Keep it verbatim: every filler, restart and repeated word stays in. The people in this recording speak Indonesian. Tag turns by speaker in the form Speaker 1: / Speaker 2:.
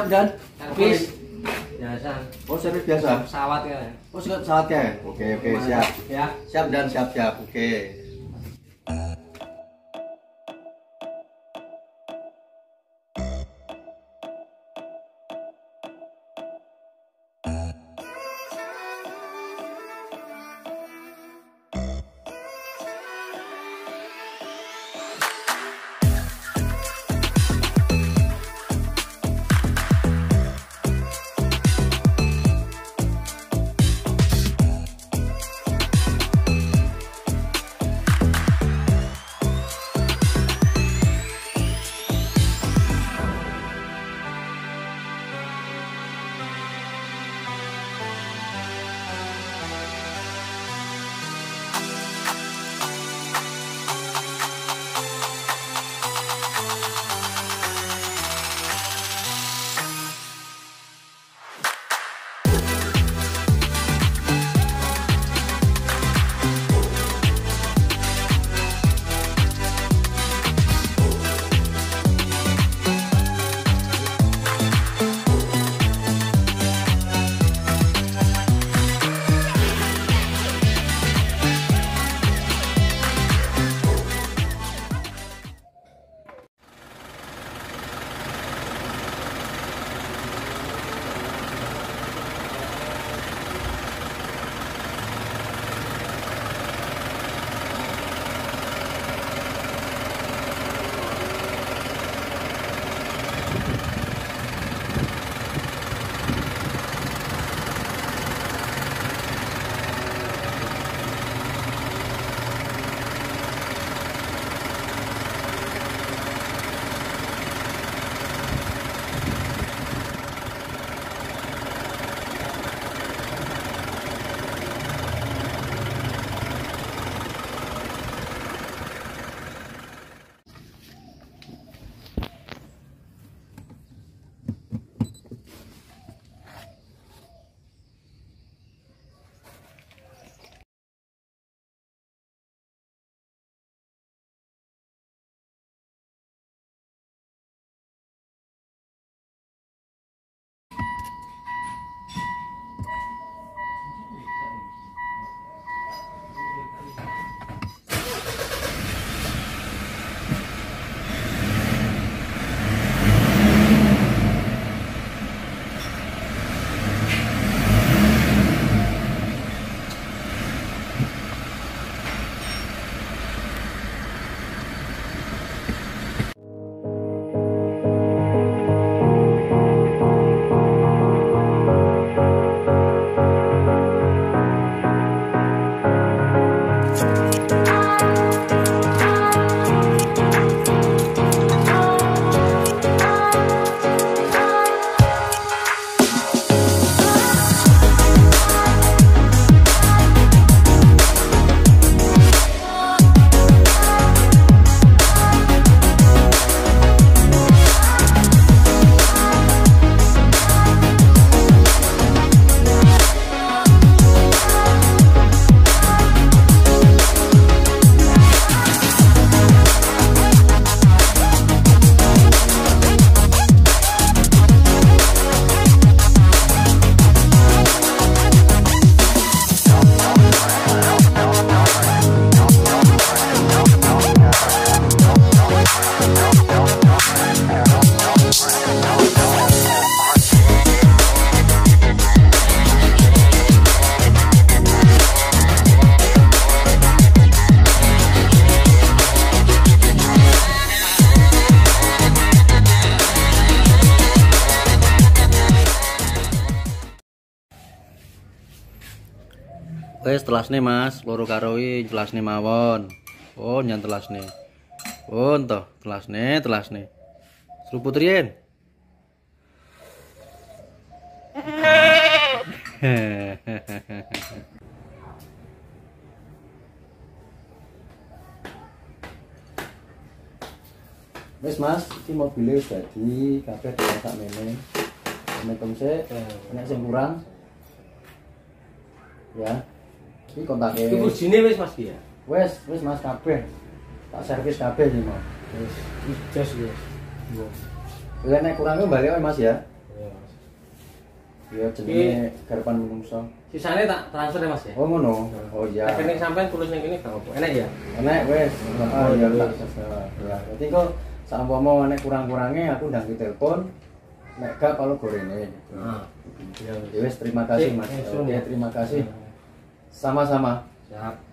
Speaker 1: siap dan
Speaker 2: Servis biasa.
Speaker 1: Oh, servis biasa.
Speaker 2: Pesawat ya.
Speaker 1: Oh, pesawat ya. Oke, oke, siap.
Speaker 2: Ya.
Speaker 1: Siap dan siap-siap. Oke.
Speaker 3: Wes telasne Mas, loro karo iki telasne mawon. Oh, nyan telasne. Oh, toh, telasne, telasne. Seruput riyen.
Speaker 1: Wes Mas, iki mobilnya wis dadi, kabeh dhewe sak mene. Mentem sik, nek sing kurang. Ya. Iki kontake.
Speaker 2: Iki bujine wis Mas ya.
Speaker 1: Wes, wes Mas kabeh. Tak servis kabeh iki, Mas.
Speaker 2: Wis jos wis.
Speaker 1: Lah nek kurangnya balik Mas ya.
Speaker 2: Iya, Mas.
Speaker 1: Ya jenenge garepan menungso.
Speaker 2: Sisanya tak transfer ya Mas ya.
Speaker 1: Oh ngono. Oh iya.
Speaker 2: Rekening sampean tulis ning kene gak apa. Enak ya?
Speaker 1: Enak wes. Ah iya
Speaker 2: iya.
Speaker 1: tak. Ya. Dadi kok saumpama nek kurang-kurangnya aku ndang telepon. Nek gak kalau gorene gitu.
Speaker 2: Heeh.
Speaker 1: Ya wes terima kasih Mas.
Speaker 2: Sip,
Speaker 1: Oke, terima kasih. Sama-sama.
Speaker 2: Siap.